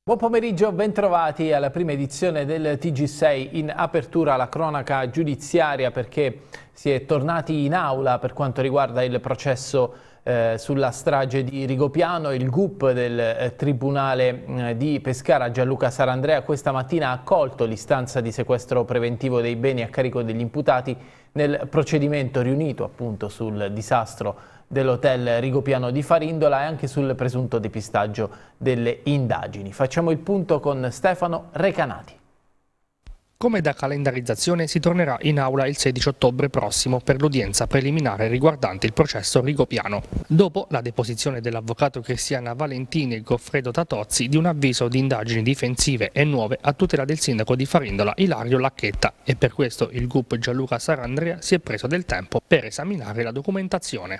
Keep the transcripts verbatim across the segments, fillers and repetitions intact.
Buon pomeriggio, bentrovati alla prima edizione del T G sei. In apertura la cronaca giudiziaria perché si è tornati in aula per quanto riguarda il processo eh, sulla strage di Rigopiano. Il G U P del eh, Tribunale eh, di Pescara, Gianluca Sarandrea, questa mattina ha accolto l'istanza di sequestro preventivo dei beni a carico degli imputati nel procedimento riunito appunto sul disastro dell'hotel Rigopiano di Farindola e anche sul presunto depistaggio delle indagini. Facciamo il punto con Stefano Recanati. Come da calendarizzazione si tornerà in aula il sedici ottobre prossimo per l'udienza preliminare riguardante il processo Rigopiano, dopo la deposizione dell'avvocato Cristiana Valentini e Goffredo Tatozzi di un avviso di indagini difensive e nuove a tutela del sindaco di Farindola Ilario Lacchetta, e per questo il G U P Gianluca Sarandrea si è preso del tempo per esaminare la documentazione.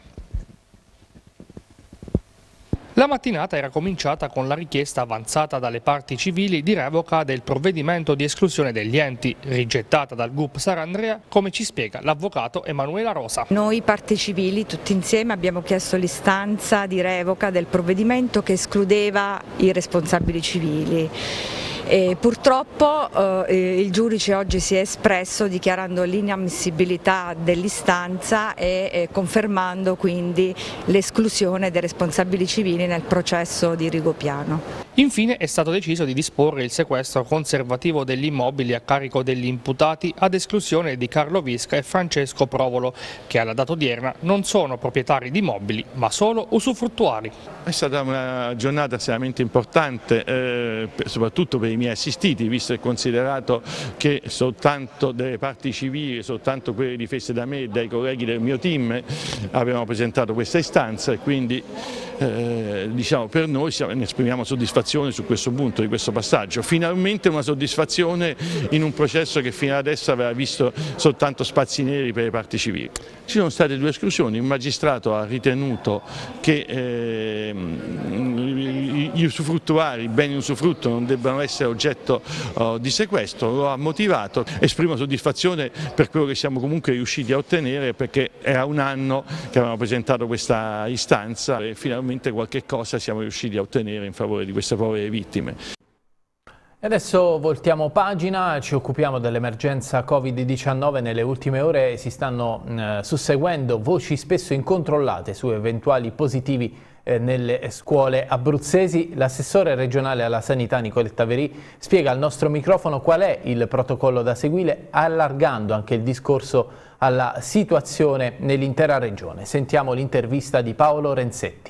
La mattinata era cominciata con la richiesta avanzata dalle parti civili di revoca del provvedimento di esclusione degli enti, rigettata dal G U P Sarandrea, come ci spiega l'avvocato Emanuela Rosa. Noi parti civili tutti insieme abbiamo chiesto l'istanza di revoca del provvedimento che escludeva i responsabili civili. E purtroppo eh, il giudice oggi si è espresso dichiarando l'inammissibilità dell'istanza e eh, confermando quindi l'esclusione dei responsabili civili nel processo di Rigopiano. Infine è stato deciso di disporre il sequestro conservativo degli immobili a carico degli imputati ad esclusione di Carlo Visca e Francesco Provolo, che alla data odierna non sono proprietari di immobili ma solo usufruttuari. È stata una giornata estremamente importante, eh, soprattutto per i miei assistiti, visto e considerato che soltanto delle parti civili, soltanto quelle difese da me e dai colleghi del mio team avevano presentato questa istanza, e quindi eh, diciamo, per noi ne esprimiamo soddisfazione su questo punto, di questo passaggio. Finalmente una soddisfazione in un processo che fino adesso aveva visto soltanto spazi neri per le parti civili. Ci sono state due esclusioni: il magistrato ha ritenuto che eh, gli usufruttuari, i beni usufrutto non debbano essere oggetto uh, di sequestro, lo ha motivato. Esprimo soddisfazione per quello che siamo comunque riusciti a ottenere, perché era un anno che avevamo presentato questa istanza e finalmente qualche cosa siamo riusciti a ottenere in favore di queste povere vittime. E adesso voltiamo pagina, ci occupiamo dell'emergenza Covid diciannove. Nelle ultime ore si stanno eh, susseguendo voci spesso incontrollate su eventuali positivi eh, nelle scuole abruzzesi. L'assessore regionale alla sanità Nicoletta Verì spiega al nostro microfono qual è il protocollo da seguire, allargando anche il discorso alla situazione nell'intera regione. Sentiamo l'intervista di Paolo Renzetti.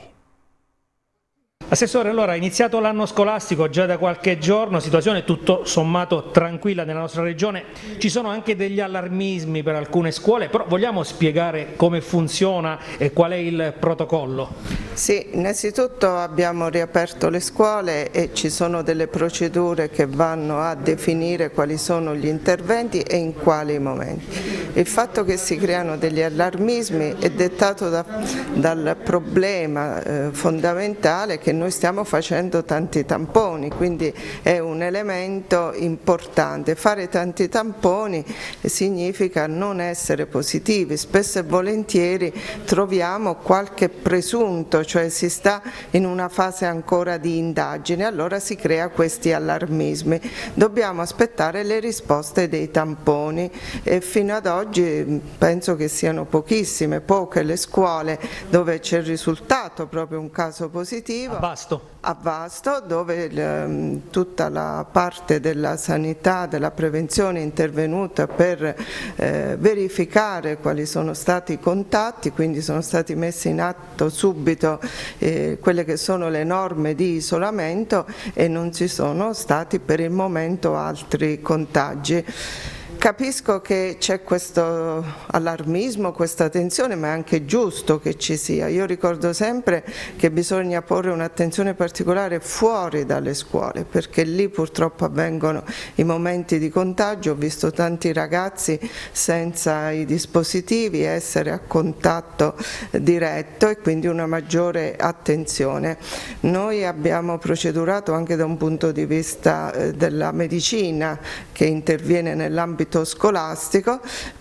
Assessore, allora, è iniziato l'anno scolastico già da qualche giorno, situazione tutto sommato tranquilla nella nostra regione. Ci sono anche degli allarmismi per alcune scuole, però vogliamo spiegare come funziona e qual è il protocollo? Sì, innanzitutto abbiamo riaperto le scuole e ci sono delle procedure che vanno a definire quali sono gli interventi e in quali momenti. Il fatto che si creano degli allarmismi è dettato da, dal problema eh, fondamentale che noi stiamo facendo tanti tamponi, quindi è un elemento importante. Fare tanti tamponi significa non essere positivi, spesso e volentieri troviamo qualche presunto, cioè si sta in una fase ancora di indagine, allora si crea questi allarmismi. Dobbiamo aspettare le risposte dei tamponi e fino ad oggi penso che siano pochissime, poche le scuole dove c'è risultato proprio un caso positivo. A Vasto. A Vasto, dove eh, tutta la parte della sanità, della prevenzione è intervenuta per eh, verificare quali sono stati i contatti, quindi sono stati messi in atto subito eh, quelle che sono le norme di isolamento e non ci sono stati per il momento altri contagi. Capisco che c'è questo allarmismo, questa tensione, ma è anche giusto che ci sia. Io ricordo sempre che bisogna porre un'attenzione particolare fuori dalle scuole, perché lì purtroppo avvengono i momenti di contagio. Ho visto tanti ragazzi senza i dispositivi essere a contatto diretto e quindi una maggiore attenzione. Noi abbiamo procedurato anche da un punto di vista della medicina che interviene nell'ambito scolastico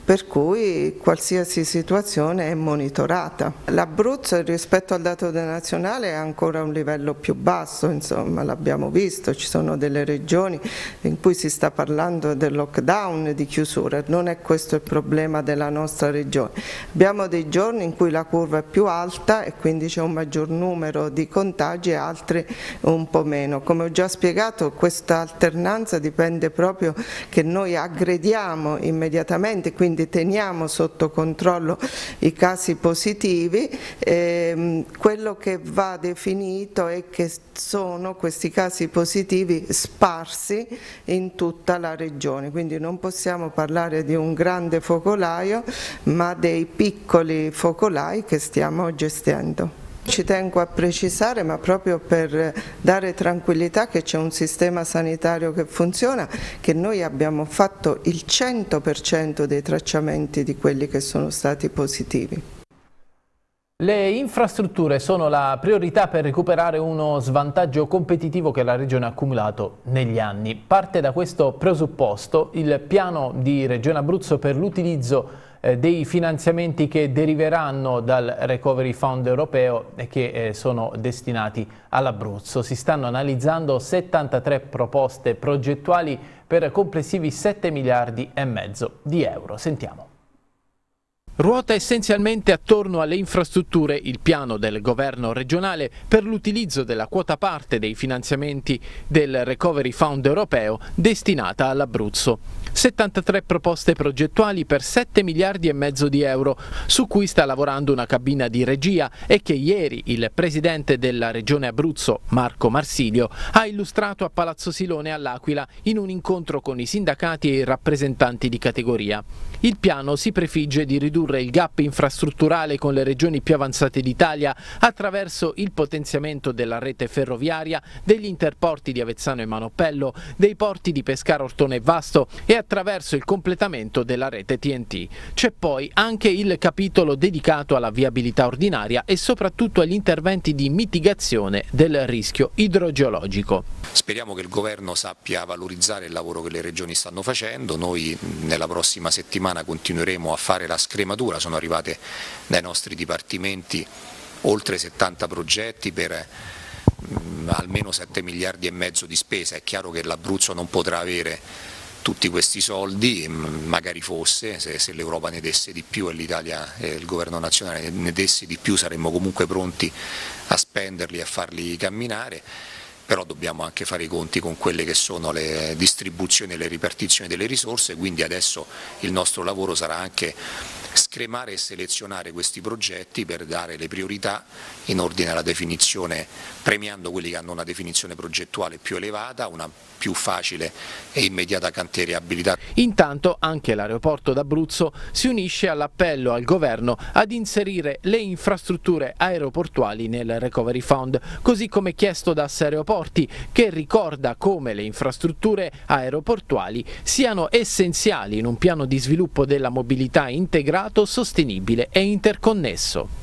per cui qualsiasi situazione è monitorata. L'Abruzzo rispetto al dato nazionale è ancora a un livello più basso, insomma l'abbiamo visto, ci sono delle regioni in cui si sta parlando del lockdown, di chiusura, non è questo il problema della nostra regione. Abbiamo dei giorni in cui la curva è più alta e quindi c'è un maggior numero di contagi e altri un po' meno. Come ho già spiegato, questa alternanza dipende proprio che noi aggrediamo immediatamente, quindi teniamo sotto controllo i casi positivi. Ehm, quello che va definito è che sono questi casi positivi sparsi in tutta la regione, quindi non possiamo parlare di un grande focolaio, ma dei piccoli focolai che stiamo gestendo. Ci tengo a precisare, ma proprio per dare tranquillità, che c'è un sistema sanitario che funziona, che noi abbiamo fatto il cento per cento dei tracciamenti di quelli che sono stati positivi. Le infrastrutture sono la priorità per recuperare uno svantaggio competitivo che la Regione ha accumulato negli anni. Parte da questo presupposto il piano di Regione Abruzzo per l'utilizzo dei finanziamenti che deriveranno dal Recovery Fund europeo e che eh, sono destinati all'Abruzzo. Si stanno analizzando settantatré proposte progettuali per complessivi sette miliardi e mezzo di euro. Sentiamo. Ruota essenzialmente attorno alle infrastrutture il piano del governo regionale per l'utilizzo della quota parte dei finanziamenti del Recovery Fund europeo destinata all'Abruzzo. settantatré proposte progettuali per sette miliardi e mezzo di euro, su cui sta lavorando una cabina di regia e che ieri il presidente della Regione Abruzzo, Marco Marsilio, ha illustrato a Palazzo Silone all'Aquila in un incontro con i sindacati e i rappresentanti di categoria. Il piano si prefigge di ridurre il gap infrastrutturale con le regioni più avanzate d'Italia attraverso il potenziamento della rete ferroviaria, degli interporti di Avezzano e Manoppello, dei porti di Pescara, Ortona e Vasto e attraverso il completamento della rete T N T. C'è poi anche il capitolo dedicato alla viabilità ordinaria e soprattutto agli interventi di mitigazione del rischio idrogeologico. Speriamo che il governo sappia valorizzare il lavoro che le regioni stanno facendo. Noi nella prossima settimana continueremo a fare la scrematura, sono arrivate dai nostri dipartimenti oltre settanta progetti per mh, almeno sette miliardi e mezzo di spesa. È chiaro che l'Abruzzo non potrà avere tutti questi soldi, magari fosse, se, se l'Europa ne desse di più e l'Italia e il governo nazionale ne desse di più, saremmo comunque pronti a spenderli e a farli camminare. Però dobbiamo anche fare i conti con quelle che sono le distribuzioni e le ripartizioni delle risorse, quindi adesso il nostro lavoro sarà anche scremare e selezionare questi progetti per dare le priorità in ordine alla definizione, premiando quelli che hanno una definizione progettuale più elevata, una più facile e immediata cantierabilità. Intanto anche l'aeroporto d'Abruzzo si unisce all'appello al governo ad inserire le infrastrutture aeroportuali nel Recovery Fund, così come chiesto da Aeroporti, che ricorda come le infrastrutture aeroportuali siano essenziali in un piano di sviluppo della mobilità integrato, sostenibile e interconnesso.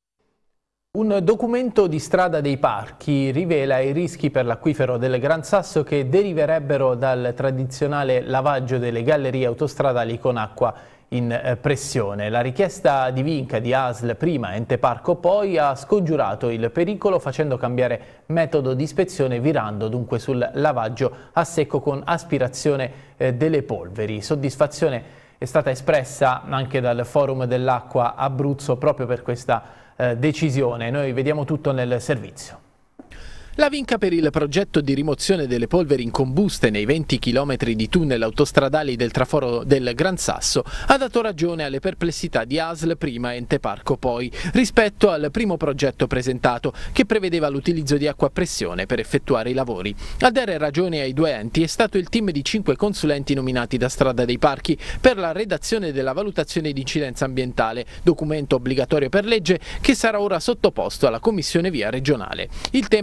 Un documento di Strada dei Parchi rivela i rischi per l'acquifero del Gran Sasso che deriverebbero dal tradizionale lavaggio delle gallerie autostradali con acqua in pressione. La richiesta di Vinca di A S L prima, Ente Parco poi, ha scongiurato il pericolo facendo cambiare metodo di ispezione, virando dunque sul lavaggio a secco con aspirazione eh, delle polveri. Soddisfazione è stata espressa anche dal Forum dell'Acqua Abruzzo proprio per questa eh, decisione. Noi vediamo tutto nel servizio. La Vinca per il progetto di rimozione delle polveri incombuste nei venti chilometri di tunnel autostradali del traforo del Gran Sasso ha dato ragione alle perplessità di A S L prima e Ente Parco poi rispetto al primo progetto presentato, che prevedeva l'utilizzo di acqua a pressione per effettuare i lavori. A dare ragione ai due enti è stato il team di cinque consulenti nominati da Strada dei Parchi per la redazione della valutazione di incidenza ambientale, documento obbligatorio per legge che sarà ora sottoposto alla Commissione Via regionale. Il tema è quello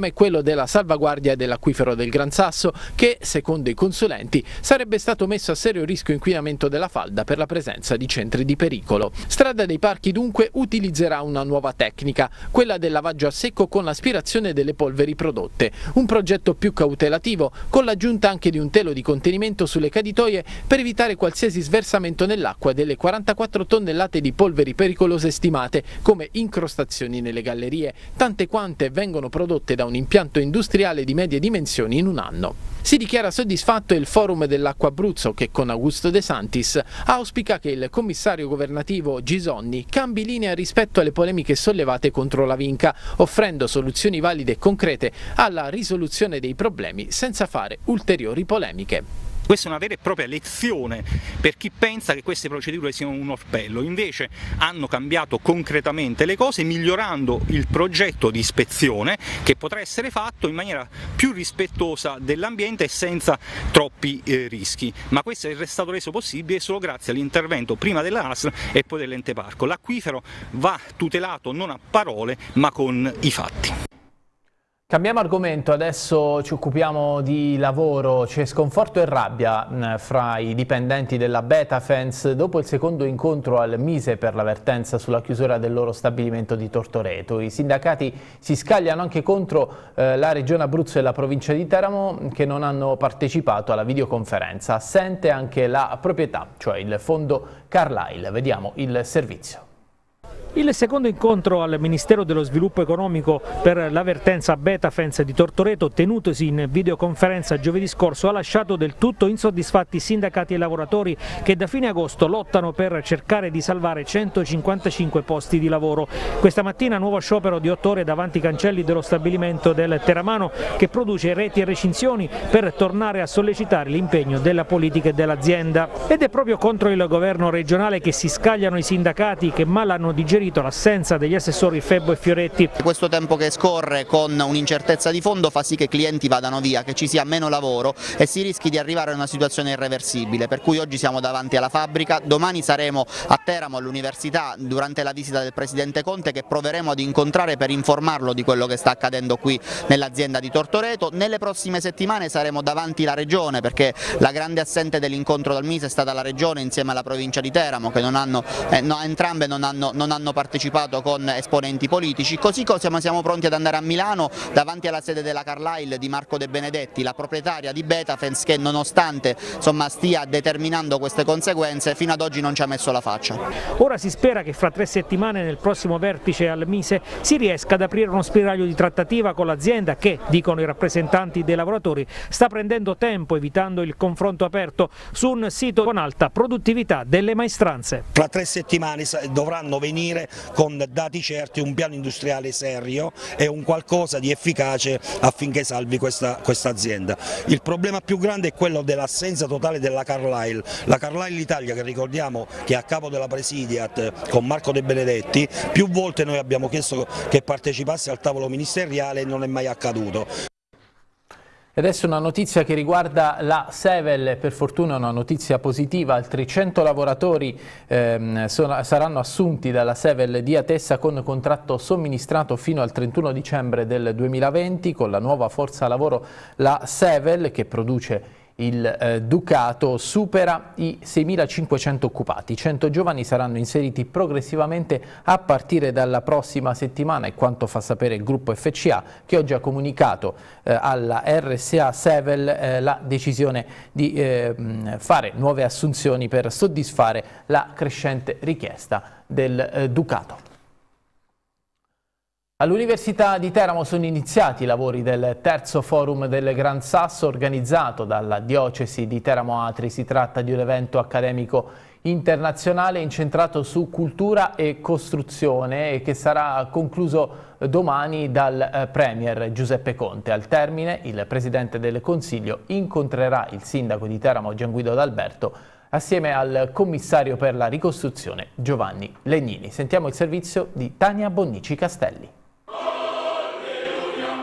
della salvaguardia dell'acquifero del Gran Sasso che, secondo i consulenti, sarebbe stato messo a serio rischio inquinamento della falda per la presenza di centri di pericolo. Strada dei Parchi dunque utilizzerà una nuova tecnica, quella del lavaggio a secco con l'aspirazione delle polveri prodotte, un progetto più cautelativo con l'aggiunta anche di un telo di contenimento sulle caditoie per evitare qualsiasi sversamento nell'acqua delle quarantaquattro tonnellate di polveri pericolose stimate come incrostazioni nelle gallerie, tante quante vengono prodotte da un impianto industriale di medie dimensioni in un anno. Si dichiara soddisfatto il Forum dell'Acqua Abruzzo che con Augusto De Santis auspica che il commissario governativo Gisonni cambi linea rispetto alle polemiche sollevate contro la Vinca, offrendo soluzioni valide e concrete alla risoluzione dei problemi senza fare ulteriori polemiche. Questa è una vera e propria lezione per chi pensa che queste procedure siano un orpello, invece hanno cambiato concretamente le cose migliorando il progetto di ispezione che potrà essere fatto in maniera più rispettosa dell'ambiente e senza troppi eh, rischi, ma questo è stato reso possibile solo grazie all'intervento prima della A S L e poi dell'ente parco. L'acquifero va tutelato non a parole ma con i fatti. Cambiamo argomento, adesso ci occupiamo di lavoro. C'è sconforto e rabbia fra i dipendenti della Betafence dopo il secondo incontro al Mise per l'avvertenza sulla chiusura del loro stabilimento di Tortoreto. I sindacati si scagliano anche contro eh, la Regione Abruzzo e la provincia di Teramo che non hanno partecipato alla videoconferenza. Assente anche la proprietà, cioè il fondo Carlyle. Vediamo il servizio. Il secondo incontro al Ministero dello Sviluppo Economico per l'avvertenza Betafence di Tortoreto, tenutosi in videoconferenza giovedì scorso, ha lasciato del tutto insoddisfatti sindacati e lavoratori che da fine agosto lottano per cercare di salvare centocinquantacinque posti di lavoro. Questa mattina nuovo sciopero di otto ore davanti ai cancelli dello stabilimento del Teramano che produce reti e recinzioni per tornare a sollecitare l'impegno della politica e dell'azienda. Ed è proprio contro il governo regionale che si scagliano i sindacati che mal hanno digerito l'assenza degli assessori Febbo e Fioretti. Questo tempo che scorre con un'incertezza di fondo fa sì che i clienti vadano via, che ci sia meno lavoro e si rischi di arrivare a una situazione irreversibile, per cui oggi siamo davanti alla fabbrica, domani saremo a Teramo all'università durante la visita del Presidente Conte che proveremo ad incontrare per informarlo di quello che sta accadendo qui nell'azienda di Tortoreto. Nelle prossime settimane saremo davanti alla Regione perché la grande assente dell'incontro dal Mise è stata la Regione insieme alla provincia di Teramo che non hanno, eh, no, entrambe non hanno, non hanno partecipato con esponenti politici, così come siamo pronti ad andare a Milano davanti alla sede della Carlyle di Marco De Benedetti, la proprietaria di Betafence che nonostante insomma, stia determinando queste conseguenze fino ad oggi non ci ha messo la faccia. Ora si spera che fra tre settimane nel prossimo vertice al Mise si riesca ad aprire uno spiraglio di trattativa con l'azienda che, dicono i rappresentanti dei lavoratori, sta prendendo tempo evitando il confronto aperto su un sito con alta produttività delle maestranze. Fra tre settimane dovranno venire con dati certi un piano industriale serio e un qualcosa di efficace affinché salvi questa, questa azienda. Il problema più grande è quello dell'assenza totale della Carlyle. La Carlyle Italia, che ricordiamo che è a capo della Presidiat con Marco De Benedetti, più volte noi abbiamo chiesto che partecipasse al tavolo ministeriale e non è mai accaduto. Adesso una notizia che riguarda la Sevel, per fortuna una notizia positiva, altri cento lavoratori ehm, sono, saranno assunti dalla Sevel di Atessa con contratto somministrato fino al trentuno dicembre del duemilaventi con la nuova forza lavoro. La Sevel, che produce il eh, Ducato, supera i seimilacinquecento occupati. cento giovani saranno inseriti progressivamente a partire dalla prossima settimana, è quanto fa sapere il gruppo F C A che oggi ha comunicato eh, alla R S A Sevel eh, la decisione di eh, fare nuove assunzioni per soddisfare la crescente richiesta del eh, Ducato. All'Università di Teramo sono iniziati i lavori del terzo forum del Gran Sasso organizzato dalla Diocesi di Teramo Atri. Si tratta di un evento accademico internazionale incentrato su cultura e costruzione e che sarà concluso domani dal Premier Giuseppe Conte. Al termine il Presidente del Consiglio incontrerà il Sindaco di Teramo Gianguido D'Alberto assieme al Commissario per la ricostruzione Giovanni Legnini. Sentiamo il servizio di Tania Bonnici Castelli. Alleluia, alleluia.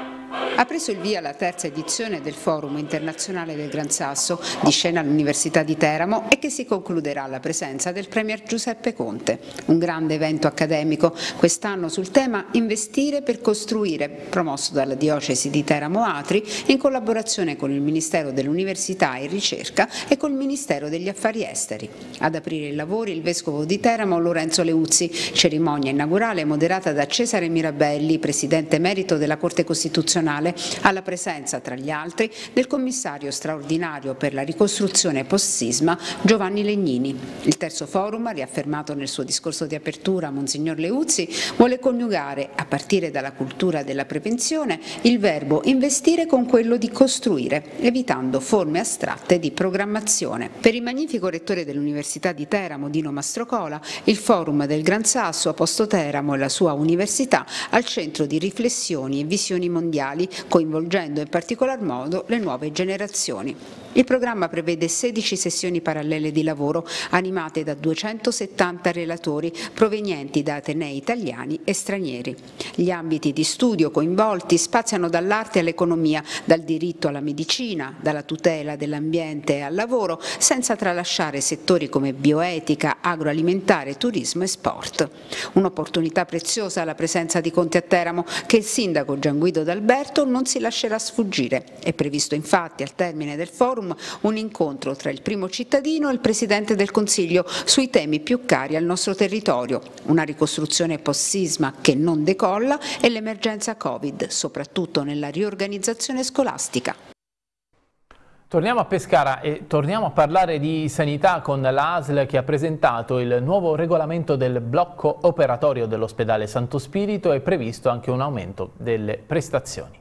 ha preso il via la terza edizione del Forum internazionale del Gran Sasso, di scena all'Università di Teramo, e che si concluderà alla presenza del Premier Giuseppe Conte. Un grande evento accademico, quest'anno sul tema Investire per costruire, promosso dalla Diocesi di Teramo Atri in collaborazione con il Ministero dell'Università e Ricerca e col Ministero degli Affari Esteri. Ad aprire i lavori il Vescovo di Teramo Lorenzo Leuzzi, cerimonia inaugurale moderata da Cesare Mirabelli, Presidente emerito della Corte Costituzionale, alla presenza tra gli altri del Commissario straordinario per la ricostruzione post-sisma Giovanni Legnini. Il terzo forum, riaffermato nel suo discorso di apertura Monsignor Leuzzi, vuole coniugare, a partire dalla cultura della prevenzione, il verbo investire con quello di costruire, evitando forme astratte di programmazione. Per il magnifico rettore dell'Università di Teramo, Dino Mastrocola, il Forum del Gran Sasso ha posto Teramo e la sua università al centro di riflessioni e visioni mondiali, coinvolgendo in particolar modo le nuove generazioni. Il programma prevede sedici sessioni parallele di lavoro animate da duecentosettanta relatori provenienti da atenei italiani e stranieri. Gli ambiti di studio coinvolti spaziano dall'arte all'economia, dal diritto alla medicina, dalla tutela dell'ambiente al lavoro, senza tralasciare settori come bioetica, agroalimentare, turismo e sport. Un'opportunità preziosa la presenza di Conte a Teramo, che il sindaco Gianguido D'Alberto non si lascerà sfuggire. È previsto infatti al termine del forum un incontro tra il primo cittadino e il Presidente del Consiglio sui temi più cari al nostro territorio, una ricostruzione post-sisma che non decolla e l'emergenza Covid, soprattutto nella riorganizzazione scolastica. Torniamo a Pescara e torniamo a parlare di sanità con la A S L che ha presentato il nuovo regolamento del blocco operatorio dell'ospedale Santo Spirito e previsto anche un aumento delle prestazioni.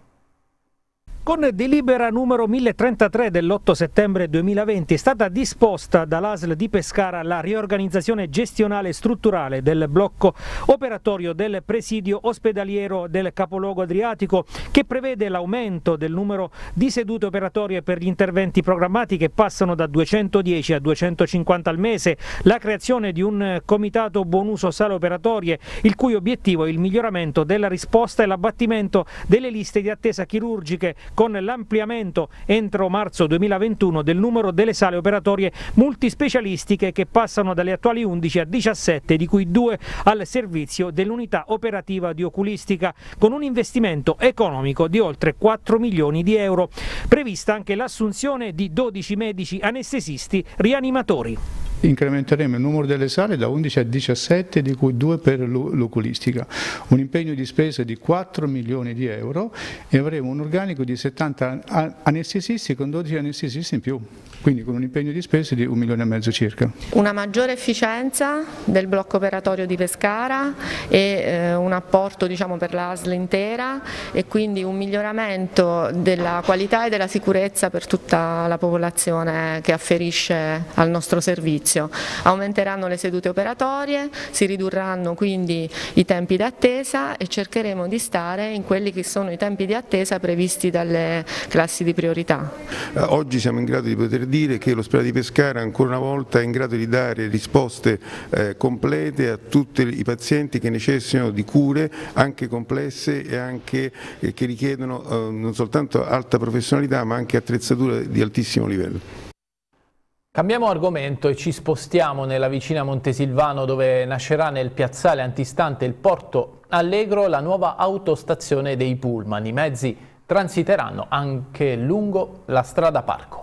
Con delibera numero mille trentatré dell'otto settembre duemilaventi è stata disposta dall'A S L di Pescara la riorganizzazione gestionale e strutturale del blocco operatorio del presidio ospedaliero del capoluogo adriatico, che prevede l'aumento del numero di sedute operatorie per gli interventi programmati che passano da duecentodieci a duecentocinquanta al mese, la creazione di un comitato buon uso sale operatorie, il cui obiettivo è il miglioramento della risposta e l'abbattimento delle liste di attesa chirurgiche, con l'ampliamento entro marzo duemilaventuno del numero delle sale operatorie multispecialistiche, che passano dalle attuali undici a diciassette, di cui due al servizio dell'unità operativa di oculistica, con un investimento economico di oltre quattro milioni di euro. Prevista anche l'assunzione di dodici medici anestesisti rianimatori. Incrementeremo il numero delle sale da undici a diciassette, di cui due per l'oculistica, un impegno di spesa di quattro milioni di euro e avremo un organico di settanta anestesisti con dodici anestesisti in più, quindi con un impegno di spesa di un milione e mezzo circa. Una maggiore efficienza del blocco operatorio di Pescara e eh, un apporto, diciamo, per la A S L intera, e quindi un miglioramento della qualità e della sicurezza per tutta la popolazione che afferisce al nostro servizio. Aumenteranno le sedute operatorie, si ridurranno quindi i tempi d'attesa e cercheremo di stare in quelli che sono i tempi di attesa previsti dalle classi di priorità. Oggi siamo in grado di poter dire che l'ospedale di Pescara ancora una volta è in grado di dare risposte eh, complete a tutti i pazienti che necessitano di cure anche complesse e anche eh, che richiedono eh, non soltanto alta professionalità ma anche attrezzature di altissimo livello. Cambiamo argomento e ci spostiamo nella vicina Montesilvano, dove nascerà nel piazzale antistante il Porto Allegro la nuova autostazione dei pullman. I mezzi transiteranno anche lungo la strada Parco.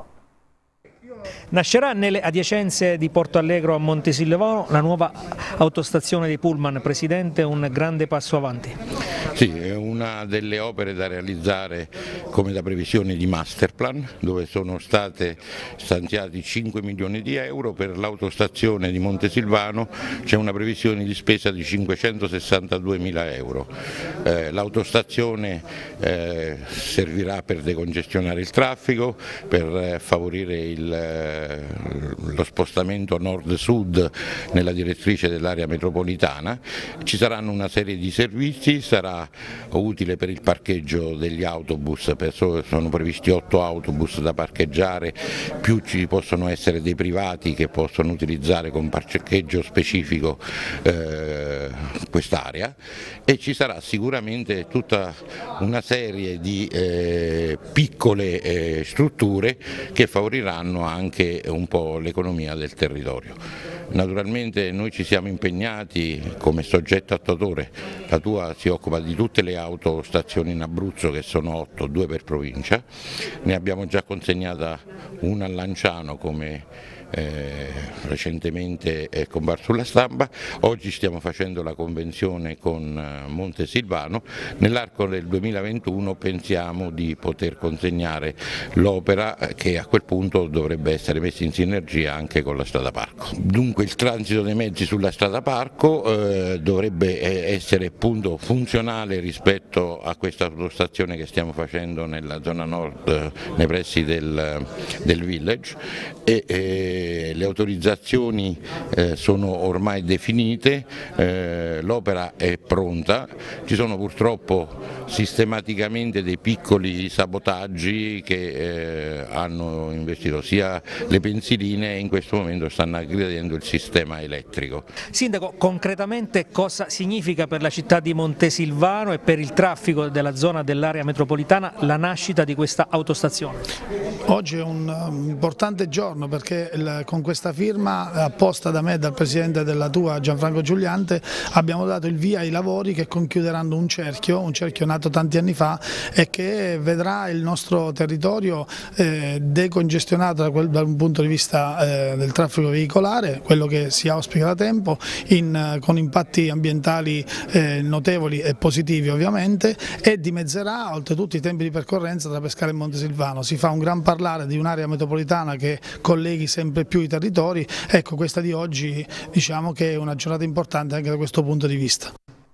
Nascerà nelle adiacenze di Porto Allegro a Montesilvano la nuova autostazione dei pullman. Presidente, un grande passo avanti. Sì, è una delle opere da realizzare come da previsione di Masterplan, dove sono state stanziati cinque milioni di euro. Per l'autostazione di Montesilvano c'è una previsione di spesa di cinquecentosessantadue mila euro. Eh, l'autostazione eh, servirà per decongestionare il traffico, per eh, favorire il eh, lo spostamento nord-sud nella direttrice dell'area metropolitana. Ci saranno una serie di servizi, sarà utile per il parcheggio degli autobus, sono previsti otto autobus da parcheggiare, più ci possono essere dei privati che possono utilizzare con parcheggio specifico eh, quest'area, e ci sarà sicuramente tutta una serie di eh, piccole eh, strutture che favoriranno anche un po' l'economia del territorio. Naturalmente noi ci siamo impegnati come soggetto attuatore, la Tua si occupa di tutte le autostazioni in Abruzzo, che sono otto, due per provincia, ne abbiamo già consegnata una a Lanciano come Eh, recentemente è comparso sulla stampa. Oggi stiamo facendo la convenzione con Montesilvano, nell'arco del duemilaventuno pensiamo di poter consegnare l'opera, che a quel punto dovrebbe essere messa in sinergia anche con la strada parco. Dunque il transito dei mezzi sulla strada parco eh, dovrebbe essere appunto funzionale rispetto a questa autostazione che stiamo facendo nella zona nord, nei pressi del, del village, e eh, le autorizzazioni eh, sono ormai definite, eh, l'opera è pronta, ci sono purtroppo sistematicamente dei piccoli sabotaggi che eh, hanno investito sia le pensiline e in questo momento stanno aggredendo il sistema elettrico. Sindaco, concretamente cosa significa per la città di Montesilvano e per il traffico della zona dell'area metropolitana la nascita di questa autostazione? Oggi è un um, importante giorno, perché il, con questa firma apposta da me e dal Presidente della Tua Gianfranco Giuliante abbiamo dato il via ai lavori che conchiuderanno un cerchio, un cerchio nato tanti anni fa e che vedrà il nostro territorio eh, decongestionato da, quel, da un punto di vista eh, del traffico veicolare, quello che si auspica da tempo, in, con impatti ambientali eh, notevoli e positivi ovviamente, e dimezzerà oltretutto i tempi di percorrenza tra Pescara e Montesilvano. Si fa un gran parlare di un'area metropolitana che colleghi sempre più i territori. Ecco, questa di oggi diciamo che è una giornata importante anche da questo punto di vista.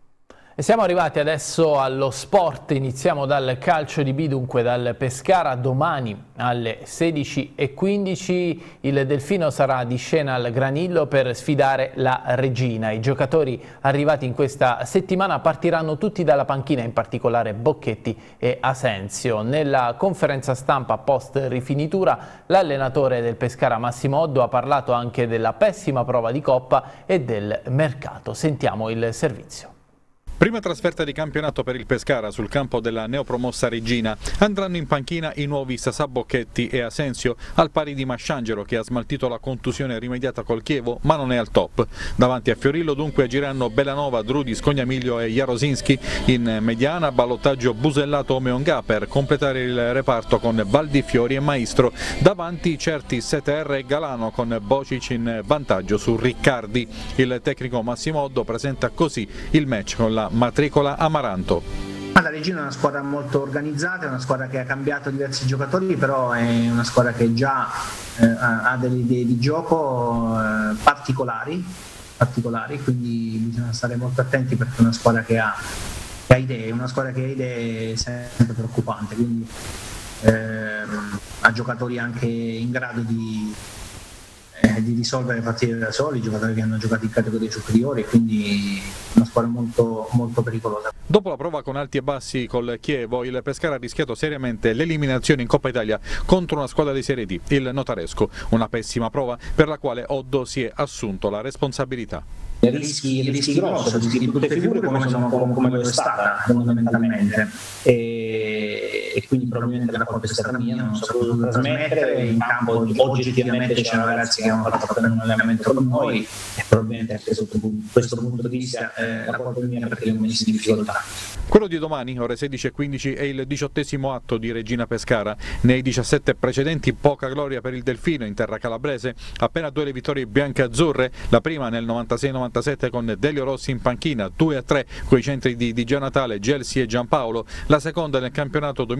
E siamo arrivati adesso allo sport, iniziamo dal calcio di B, dunque dal Pescara. Domani alle sedici e quindici il Delfino sarà di scena al Granillo per sfidare la Regina. I giocatori arrivati in questa settimana partiranno tutti dalla panchina, in particolare Bocchetti e Asensio. Nella conferenza stampa post rifinitura l'allenatore del Pescara Massimo Oddo ha parlato anche della pessima prova di Coppa e del mercato. Sentiamo il servizio. Prima trasferta di campionato per il Pescara sul campo della neopromossa Regina. Andranno in panchina i nuovi Sasà, Bocchetti e Asensio, al pari di Masciangelo, che ha smaltito la contusione rimediata col Chievo ma non è al top. Davanti a Fiorillo dunque agiranno Bellanova, Drudi, Scognamiglio e Jarosinski. In mediana ballottaggio Busellato o Meonga per completare il reparto con Valdifiori e Maestro. Davanti certi Seter e Galano con Bocic in vantaggio su Riccardi. Il tecnico Massimo Oddo presenta così il match con la matricola Amaranto. La Regina è una squadra molto organizzata, è una squadra che ha cambiato diversi giocatori, però è una squadra che già eh, ha delle idee di gioco eh, particolari, particolari, quindi bisogna stare molto attenti, perché è una squadra che ha, che ha idee, una squadra che ha idee è sempre preoccupante, quindi eh, ha giocatori anche in grado di di risolvere partite da soli, giocatori che hanno giocato in categorie superiori, quindi una squadra molto, molto pericolosa. Dopo la prova con alti e bassi col Chievo, il Pescara ha rischiato seriamente l'eliminazione in Coppa Italia contro una squadra di Serie D, il Notaresco, una pessima prova per la quale Oddo si è assunto la responsabilità. Rischi, rischi grossi, rischi di tutte le figure come, sono, come lo è stata fondamentalmente, e, e quindi probabilmente la colpa è stata mia, non so cosa trasmettere. In campo oggettivamente c'erano ragazzi che hanno fatto appena un allenamento con noi e probabilmente anche sotto questo punto di vista eh, la colpa è mia, perché li ho messi in difficoltà. Quello di domani, ore sedici e quindici, è il diciottesimo atto di Regina Pescara. Nei diciassette precedenti poca gloria per il Delfino in terra calabrese, appena due le vittorie bianche-azzurre, la prima nel novantasei novantasette con Delio Rossi in panchina, due a tre coi centri di Di Gianatale, Gelsi e Giampaolo, la seconda nel campionato duemilaventuno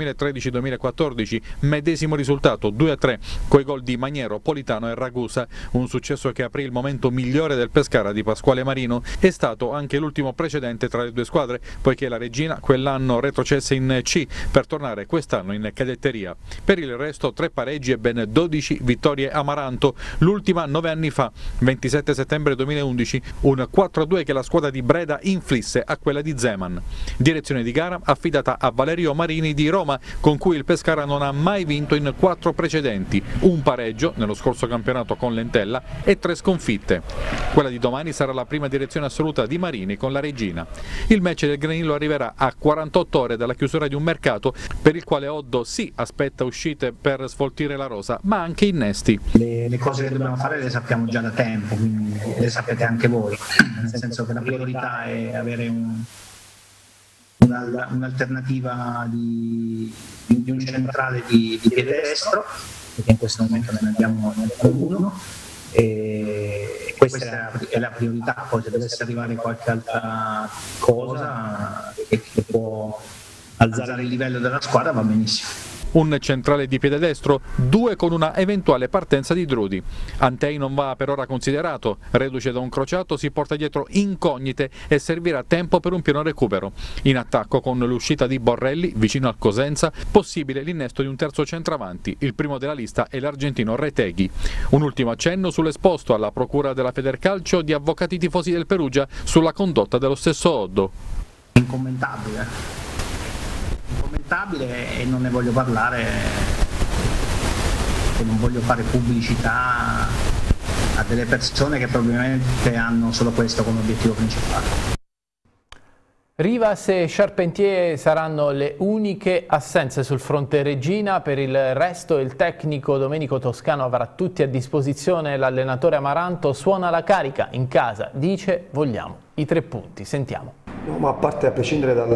duemilatredici duemilaquattordici, medesimo risultato due a tre coi gol di Maniero, Politano e Ragusa, un successo che aprì il momento migliore del Pescara di Pasquale Marino. È stato anche l'ultimo precedente tra le due squadre, poiché la Regina quell'anno retrocesse in C per tornare quest'anno in cadetteria. Per il resto tre pareggi e ben dodici vittorie a Maranto, l'ultima nove anni fa, ventisette settembre duemilaundici, un quattro a due che la squadra di Breda inflisse a quella di Zeman. Direzione di gara affidata a Valerio Marini di Roma, con cui il Pescara non ha mai vinto in quattro precedenti, un pareggio nello scorso campionato con l'Entella e tre sconfitte. Quella di domani sarà la prima direzione assoluta di Marini con la Regina. Il match del Granillo arriverà a quarantotto ore dalla chiusura di un mercato per il quale Oddo sì aspetta uscite per sfoltire la rosa, ma anche innesti. Le, le cose che dobbiamo fare le sappiamo già da tempo, quindi le sapete anche voi, nel senso che la priorità è avere un, una, un'alternativa di, di un centrale di, di piede destro, perché in questo momento ne abbiamo, ne abbiamo uno, e questa è la, è la priorità. Poi se dovesse arrivare qualche altra cosa che, che può alzare il livello della squadra va benissimo. Un centrale di piede destro, due con una eventuale partenza di Drudi. Antei non va per ora considerato, reduce da un crociato si porta dietro incognite e servirà tempo per un pieno recupero. In attacco con l'uscita di Borrelli vicino al Cosenza, possibile l'innesto di un terzo centravanti, il primo della lista è l'argentino Reteghi. Un ultimo accenno sull'esposto alla procura della Federcalcio di avvocati tifosi del Perugia sulla condotta dello stesso Oddo. Incommentabile. E non ne voglio parlare, e non voglio fare pubblicità a delle persone che probabilmente hanno solo questo come obiettivo principale. Rivas e Charpentier saranno le uniche assenze sul fronte Regina, per il resto il tecnico Domenico Toscano avrà tutti a disposizione. L'allenatore Amaranto suona la carica in casa, dice vogliamo i tre punti, sentiamo. No, ma a parte, a prescindere dal,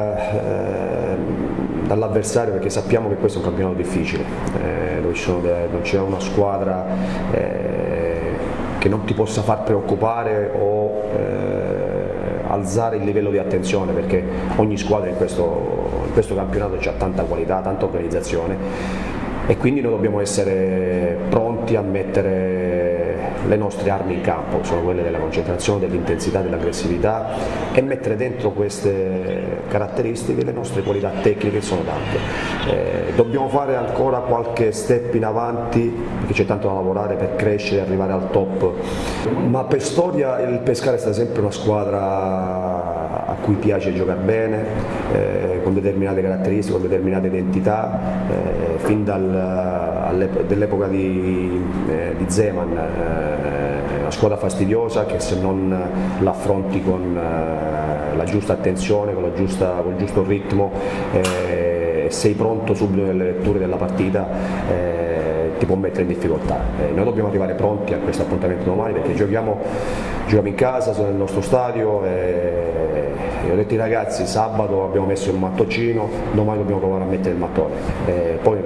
eh, dall'avversario, perché sappiamo che questo è un campionato difficile, eh, dove non c'è una squadra eh, che non ti possa far preoccupare o eh, alzare il livello di attenzione, perché ogni squadra in questo, in questo campionato ha tanta qualità, tanta organizzazione, e quindi noi dobbiamo essere pronti a mettere le nostre armi in campo, sono quelle della concentrazione, dell'intensità, dell'aggressività, e mettere dentro queste caratteristiche le nostre qualità tecniche, sono tante. Eh, dobbiamo fare ancora qualche step in avanti, perché c'è tanto da lavorare per crescere e arrivare al top, ma per storia il Pescara è stata sempre una squadra a cui piace giocare bene, eh, con determinate caratteristiche, con determinate identità, eh, fin dall'epoca di, eh, di Zeman, eh, una squadra fastidiosa che se non l'affronti con eh, la giusta attenzione, con, la giusta, con il giusto ritmo, eh, sei pronto subito nelle letture della partita, eh, ti può mettere in difficoltà. Eh, noi dobbiamo arrivare pronti a questo appuntamento domani, perché giochiamo, giochiamo in casa, sono nel nostro stadio, e, e ho detto ai ragazzi, sabato abbiamo messo il mattoncino, domani dobbiamo provare a mettere il mattone. Eh, poi,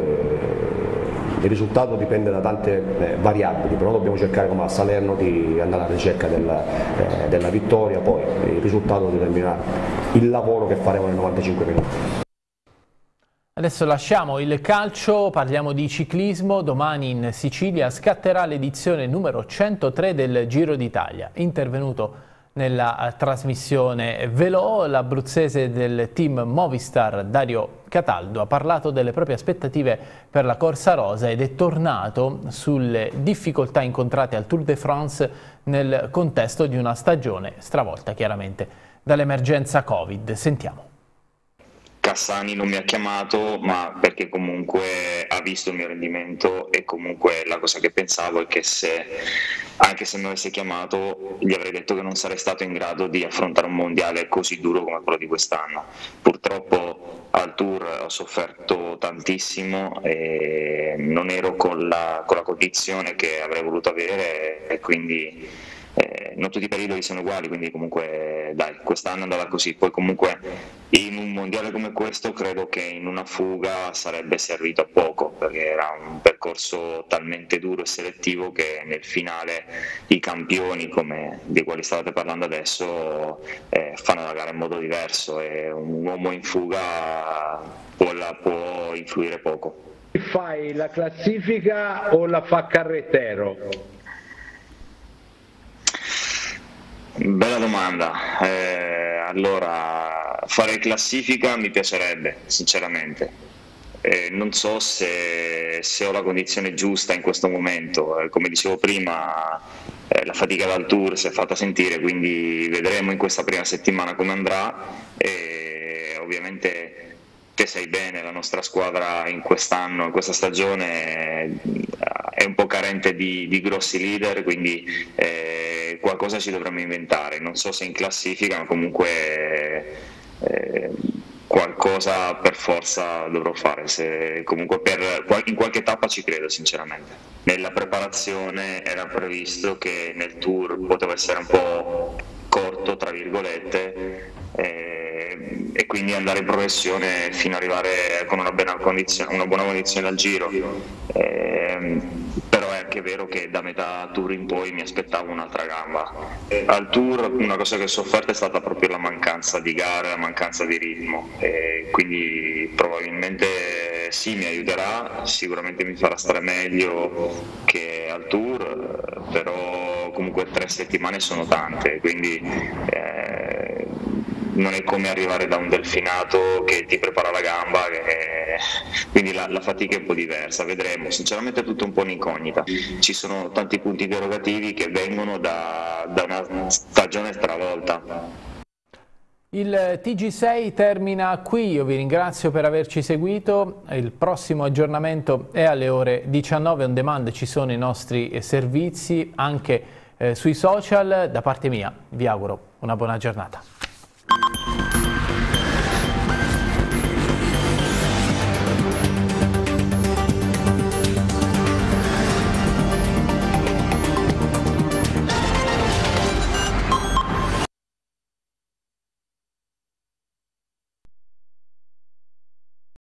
il risultato dipende da tante eh, variabili, però dobbiamo cercare, come a Salerno, di andare alla ricerca della, eh, della vittoria, poi il risultato determinerà il lavoro che faremo nei novantacinque minuti. Adesso lasciamo il calcio, parliamo di ciclismo. Domani in Sicilia scatterà l'edizione numero centotré del Giro d'Italia. Intervenuto nella trasmissione Velò, l'abruzzese del team Movistar Dario Cataldo ha parlato delle proprie aspettative per la corsa rosa ed è tornato sulle difficoltà incontrate al Tour de France nel contesto di una stagione stravolta chiaramente dall'emergenza Covid. Sentiamo. Cassani non mi ha chiamato, ma perché comunque ha visto il mio rendimento, e comunque la cosa che pensavo è che se, anche se mi avesse chiamato, gli avrei detto che non sarei stato in grado di affrontare un mondiale così duro come quello di quest'anno. Purtroppo al Tour ho sofferto tantissimo e non ero con la, con la condizione che avrei voluto avere, e quindi eh, non tutti i periodi sono uguali, quindi comunque dai, quest'anno è andata così. Poi comunque in un mondiale come questo credo che in una fuga sarebbe servito a poco, perché era un percorso talmente duro e selettivo che nel finale i campioni, come di quali stavate parlando adesso, eh, fanno la gara in modo diverso e un uomo in fuga può, la, può influire poco. Fai la classifica o la fa Carretero? Bella domanda. Eh, allora, fare classifica mi piacerebbe, sinceramente. Eh, non so se, se ho la condizione giusta in questo momento. Eh, come dicevo prima, eh, la fatica dal tour si è fatta sentire, quindi vedremo in questa prima settimana come andrà. E ovviamente, che sai bene, la nostra squadra in quest'anno, in questa stagione è un po' carente di, di grossi leader, quindi eh, qualcosa ci dovremmo inventare, non so se in classifica, ma comunque eh, qualcosa per forza dovrò fare, se, comunque per, in qualche tappa ci credo sinceramente. Nella preparazione era previsto che nel tour poteva essere un po' corto, tra virgolette, eh, e quindi andare in progressione fino ad arrivare con una buona condizione, una buona condizione al giro. Eh, però è anche vero che da metà tour in poi mi aspettavo un'altra gamba. Al tour una cosa che ho sofferto è stata proprio la mancanza di gare, la mancanza di ritmo, e quindi probabilmente sì, mi aiuterà, sicuramente mi farà stare meglio che al tour, però comunque tre settimane sono tante, quindi eh, non è come arrivare da un delfinato che ti prepara la gamba, che... quindi la, la fatica è un po' diversa, vedremo. Sinceramente è tutto un po' un'incognita, ci sono tanti punti interrogativi che vengono da, da una stagione stravolta. Il T G sei termina qui, io vi ringrazio per averci seguito, il prossimo aggiornamento è alle ore diciannove, on demand ci sono i nostri servizi anche eh, sui social. Da parte mia vi auguro una buona giornata.